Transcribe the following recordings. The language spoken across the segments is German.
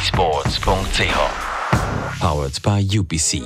esports.ch. Powered by UPC.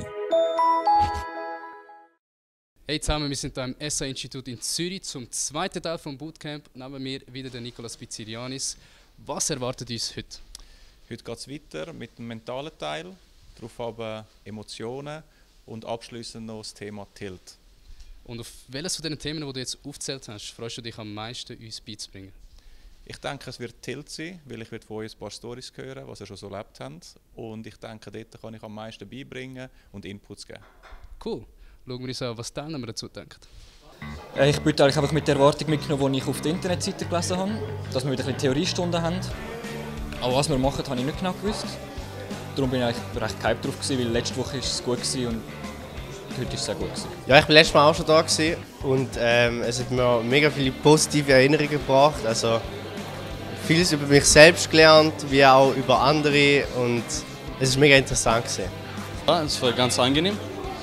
Hey zusammen, wir sind hier im SA-Institut in Zürich zum zweiten Teil des Bootcamp. Neben mir wieder der Nicolas Pizzirianis. Was erwartet uns heute? Heute geht es weiter mit dem mentalen Teil, darauf aber Emotionen und abschließend noch das Thema Tilt. Und auf welches von den Themen, die du jetzt aufgezählt hast, freust du dich am meisten, uns beizubringen? Ich denke, es wird Tilt sein, weil ich von euch ein paar Storys hören, was ihr schon so erlebt habt. Und ich denke, dort kann ich am meisten beibringen und Inputs geben. Cool. Schauen wir uns an, was die Teilnehmer dazu denken. Ich bin eigentlich einfach mit der Erwartung mitgenommen, die ich auf der Internetseite gelesen habe, dass wir wieder ein bisschen Theoriestunden haben. Aber was wir machen, habe ich nicht genau gewusst. Darum bin ich eigentlich recht gehypt drauf, weil letzte Woche war es gut und heute ist es sehr gut. Ja, ich war letztes Mal auch schon da und es hat mir mega viele positive Erinnerungen gebracht. Also vieles über mich selbst gelernt, wie auch über andere und es war mega interessant. Ja, es war ganz angenehm.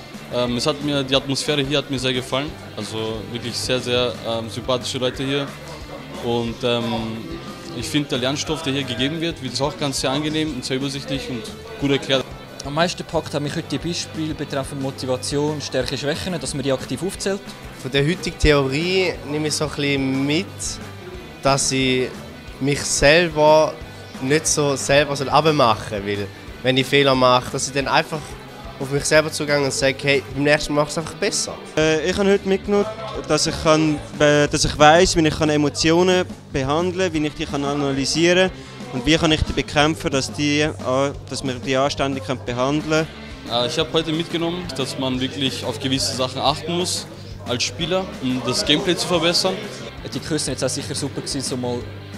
Die Atmosphäre hier hat mir sehr gefallen. Also wirklich sehr, sehr sympathische Leute hier. Und ich finde, der Lernstoff, der hier gegeben wird, ist auch ganz sehr angenehm und sehr übersichtlich und gut erklärt. Am meisten gepackt hat mich heute die Beispiele betreffend Motivation, Stärke, Schwächen, dass man die aktiv aufzählt. Von der heutigen Theorie nehme ich so ein bisschen mit, dass ich mich selber nicht so selber runtermachen soll. Weil wenn ich Fehler mache, dass ich dann einfach auf mich selber zugehe und sage, hey, beim nächsten Mal mache ich es einfach besser. Ich habe heute mitgenommen, dass ich weiss, wie ich Emotionen behandeln kann, wie ich die analysieren kann und wie kann ich die bekämpfen, dass wir die anständig behandeln können. Ich habe heute mitgenommen, dass man wirklich auf gewisse Sachen achten muss als Spieler, um das Gameplay zu verbessern. Die Kurse waren jetzt auch sicher super, so mal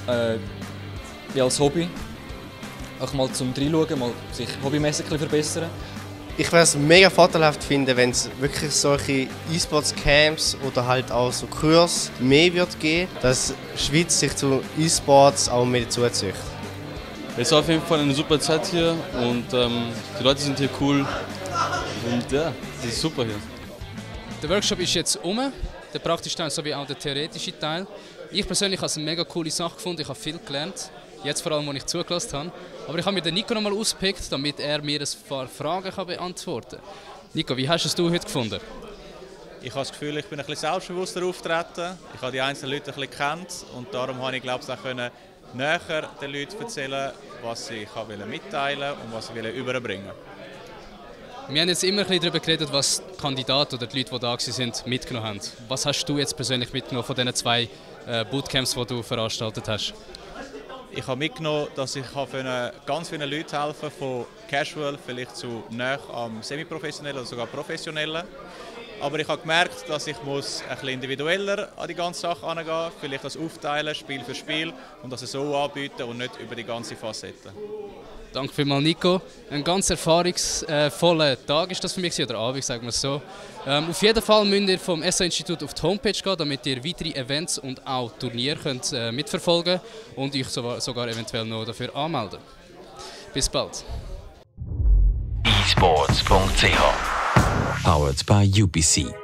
wie als Hobby. Auch mal zum Reinschauen, mal sich hobbymäßig verbessern. Ich würde es mega vorteilhaft finden, wenn es wirklich solche E-Sports-Camps oder halt auch so Kurse mehr wird geben, dass die Schweiz sich zu E-Sports auch mehr dazuzieht. Es ist auf jeden Fall eine super Zeit hier und die Leute sind hier cool und ja, es ist super hier. Der Workshop ist jetzt um, der praktische Teil sowie auch der theoretische Teil. Ich persönlich habe es eine mega coole Sache gefunden, ich habe viel gelernt. Jetzt vor allem, als ich zugelassen habe. Aber ich habe mir den Nico noch mal ausgepickt, damit er mir ein paar Fragen beantworten kann. Nico, wie hast du es heute gefunden? Ich habe das Gefühl, ich bin ein bisschen selbstbewusster auftreten. Ich habe die einzelnen Leute ein bisschen gekannt und darum habe ich, glaube ich, auch näher den Leuten erzählen, was ich mitteilen wollte und was ich überbringen wollte. Wir haben jetzt immer ein bisschen darüber geredet, was die Kandidaten oder die Leute, die da waren, mitgenommen haben. Was hast du jetzt persönlich mitgenommen von diesen zwei Bootcamps, die du veranstaltet hast? Ich habe mitgenommen, dass ich ganz vielen Leuten helfen von Casual vielleicht zu näher am Semi-Professionellen oder sogar Professionellen. Aber ich habe gemerkt, dass ich ein bisschen individueller an die ganze Sache herangehen muss, vielleicht das aufteilen, Spiel für Spiel und das so anbieten und nicht über die ganze Facette. Danke vielmals, Nico. Ein ganz erfahrungsvoller Tag ist das für mich, oder Abend, sagen wir es so. Auf jeden Fall müsst ihr vom SA-Institut auf die Homepage gehen, damit ihr weitere Events und auch Turniere könnt, mitverfolgen und euch sogar eventuell noch dafür anmelden. Bis bald. esports.ch. Powered by UPC.